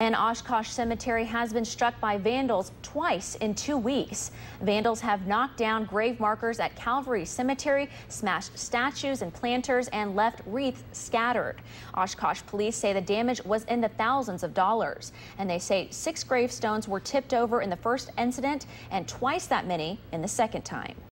An Oshkosh cemetery has been struck by vandals twice in 2 weeks. Vandals have knocked down grave markers at Calvary Cemetery, smashed statues and planters, and left wreaths scattered. Oshkosh police say the damage was in the thousands of dollars, and they say 6 gravestones were tipped over in the first incident and twice that many in the second time.